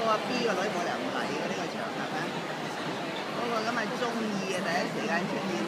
阿 B 個女冇理由唔嚟嘅呢個場係咪？嗰個咁係中意嘅第一時間出現。